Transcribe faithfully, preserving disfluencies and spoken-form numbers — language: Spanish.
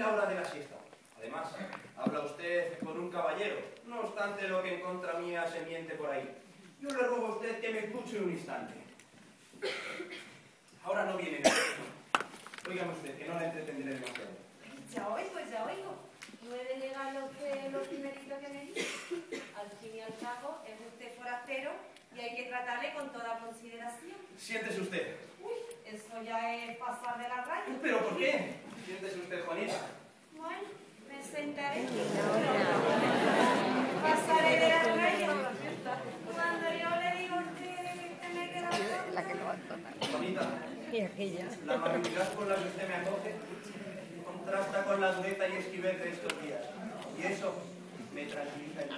la hora de la siesta. Además, habla usted con un caballero, no obstante lo que en contra mía se miente por ahí. Yo le ruego a usted que me escuche un instante. Ahora no viene nada. Óigame usted, que no la entretendré demasiado. Ya oigo, ya oigo. No he de negar lo que lo primerito que me dice. Al fin y al cabo, es usted forastero y hay que tratarle con toda consideración. Siéntese usted. Uy, eso ya es pasar de la raya. ¿Pero por qué? Siéntese usted, Juanita. Bueno, me sentaré. Pasaré de la raya. Cuando yo le digo a usted que me queda La que lo va a tomar. Juanita, Y aquella. la amabilidad con la que usted me acoge contrasta con la dureza y esquivez de estos días. Y eso me tranquiliza el